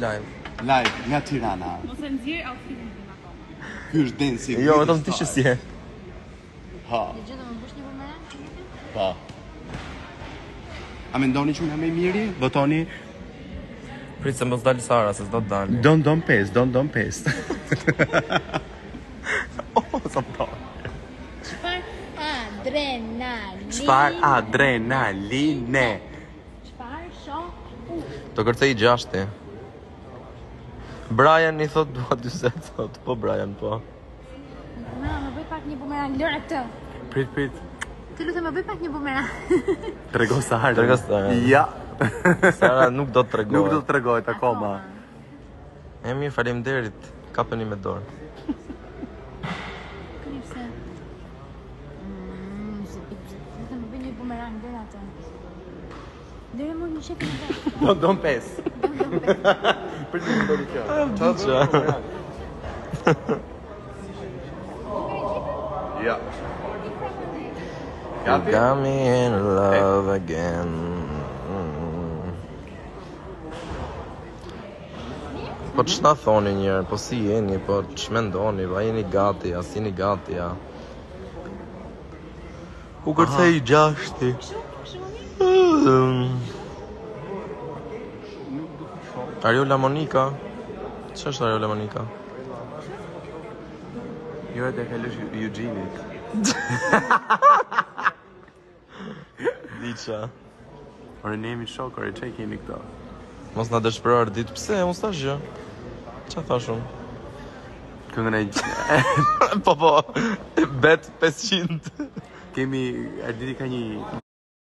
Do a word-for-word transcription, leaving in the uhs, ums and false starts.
Live. Live nga Tirana. Mos e nxjerr outfitin tim akoma. Ky është Densi. Jo, vetëm ti që si e. Ha. Dëgjoj, do më bësh një bumerang? Po. A mendoni që unë jam e miri? Votoni. Prit se mos dalë Sara, se s'do të dalë. Don don pes, don don pes. Oh, sa po. Çfarë adrenaline? Çfarë adrenaline? Çfarë shoh? Do kërcej gjashti. Brian i thot dua dyzet, thot po Brian po. Ma, më bëj pak një bumerang, lëre këtë. Prit prit. Të lutem më bëj pak një bumerang. Trego Sara. Trego Sara. Ja. Sara nuk do të tregoj. Nuk do të tregoj akoma. E mirë, faleminderit. Kapeni me dorë. Kripse. Mmm, se të më bëj një bumerang, lëre atë. Lëre më një shekë në vetë. Don don pes. Prit më ndoni kjo. Çfarë? Ja. You got me in love again. Po ç'na thoni njërë, po si jeni, po ç'mendoni, a jeni gati, a si jeni gati, a? U kërcej gjashti. Ariola Monika? Ç'është Ariola Monika? Jo e të helësh Eugene-it. Diqa. Ore ne jemi shok, ore çe keni këto? Mos na dëshpërar ditë, pse, unë s'ta gjë. Qa thash unë? Këngën e Po po, bet pesëqind. kemi Arditi ka një